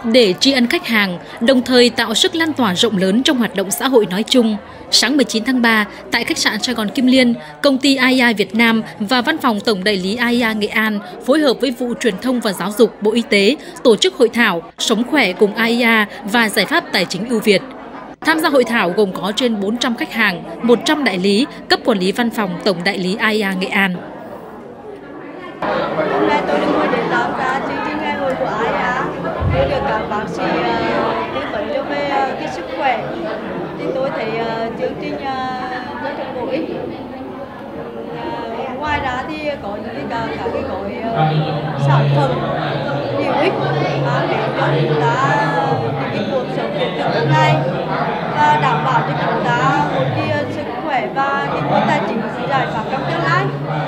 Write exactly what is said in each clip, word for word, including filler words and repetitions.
Để tri ân khách hàng, đồng thời tạo sức lan tỏa rộng lớn trong hoạt động xã hội nói chung, sáng mười chín tháng ba, tại khách sạn Sài Gòn Kim Liên, công ty a i a Việt Nam và Văn phòng Tổng đại lý a i a Nghệ An phối hợp với Vụ Truyền thông và Giáo dục Bộ Y tế tổ chức hội thảo Sống khỏe cùng a i a và giải pháp tài chính ưu việt. Tham gia hội thảo gồm có trên bốn trăm khách hàng, một trăm đại lý, cấp quản lý Văn phòng Tổng đại lý a i a Nghệ An. Hôm nay tôi được mời đến tham gia chương trình ngày hội của a i a. Tôi được các bác sĩ tư vấn cho về cái sức khỏe. Thì tôi thấy uh, chương trình uh, rất là bổ ích. Uh, ngoài ra thì có những cái cả cái gói uh, sản phẩm hữu ích mang đến cho chúng ta những cái cuộc sống hiện thực hàng ngày và đảm bảo cho chúng ta một cái sức khỏe và cái nguồn tài chính giải pháp trong tương lai.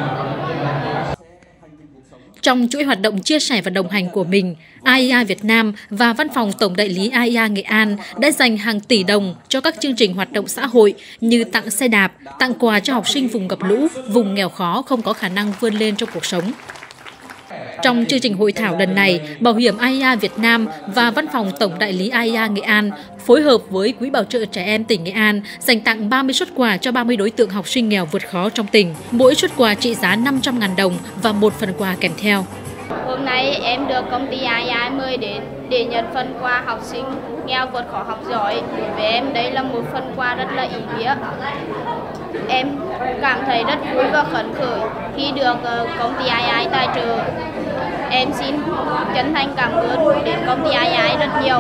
Trong chuỗi hoạt động chia sẻ và đồng hành của mình, a i a Việt Nam và Văn phòng Tổng đại lý a i a Nghệ An đã dành hàng tỷ đồng cho các chương trình hoạt động xã hội như tặng xe đạp, tặng quà cho học sinh vùng ngập lũ, vùng nghèo khó không có khả năng vươn lên trong cuộc sống. Trong chương trình hội thảo lần này, Bảo hiểm a i a Việt Nam và Văn phòng Tổng đại lý a i a Nghệ An phối hợp với Quỹ Bảo trợ Trẻ Em tỉnh Nghệ An dành tặng ba mươi suất quà cho ba mươi đối tượng học sinh nghèo vượt khó trong tỉnh. Mỗi suất quà trị giá năm trăm nghìn đồng và một phần quà kèm theo. Hôm nay em được công ty a i a mời đến để nhận phần quà học sinh nghèo vượt khó học giỏi. Với em đây là một phần quà rất là ý nghĩa. Em cảm thấy rất vui và phấn khởi khi được công ty a i a tài trợ. Em xin chân thành cảm ơn đến công ty a i a rất nhiều.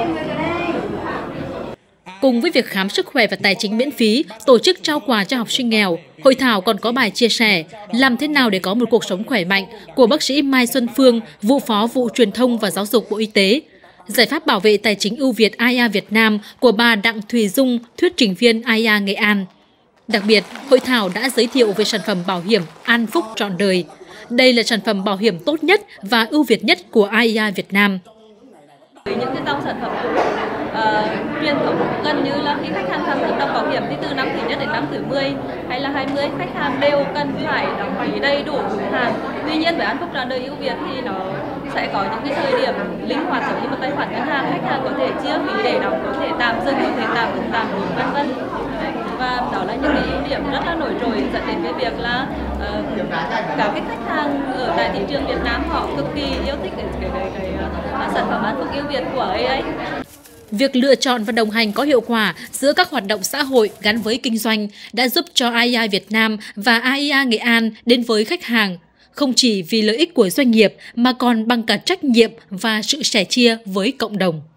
Cùng với việc khám sức khỏe và tài chính miễn phí, tổ chức trao quà cho học sinh nghèo, hội thảo còn có bài chia sẻ làm thế nào để có một cuộc sống khỏe mạnh của bác sĩ Mai Xuân Phương, vụ phó Vụ Truyền thông và Giáo dục Bộ Y tế, giải pháp bảo vệ tài chính ưu việt a i a Việt Nam của bà Đặng Thùy Dung, thuyết trình viên a i a Nghệ An. Đặc biệt, hội thảo đã giới thiệu về sản phẩm bảo hiểm An Phúc trọn đời. Đây là sản phẩm bảo hiểm tốt nhất và ưu việt nhất của a i a Việt Nam. Những cái dòng sản phẩm uh, truyền thống gần như là khi khách hàng tham hợp đồng bảo hiểm thì từ năm thứ nhất đến năm thứ mười hay là hai mươi khách hàng đều cần phải đóng phí đầy đủ đúng hạn. Tuy nhiên với An Phúc trọn đời ưu việt thì nó sẽ có những cái thời điểm linh hoạt, giống như một tài khoản ngân hàng, khách hàng có thể chia phí để đóng, có thể tạm dừng, có thể tạm ứng tạm ứng vân vân. Và đó là những cái ưu điểm rất là nổi trội dẫn đến cái việc là uh, cả cái khách hàng ở tại thị trường Việt Nam họ cực kỳ yêu thích cái, cái, cái, cái uh, sản phẩm An Phúc ưu việt của a i a. Việc lựa chọn và đồng hành có hiệu quả giữa các hoạt động xã hội gắn với kinh doanh đã giúp cho a i a Việt Nam và a i a Nghệ An đến với khách hàng, không chỉ vì lợi ích của doanh nghiệp mà còn bằng cả trách nhiệm và sự sẻ chia với cộng đồng.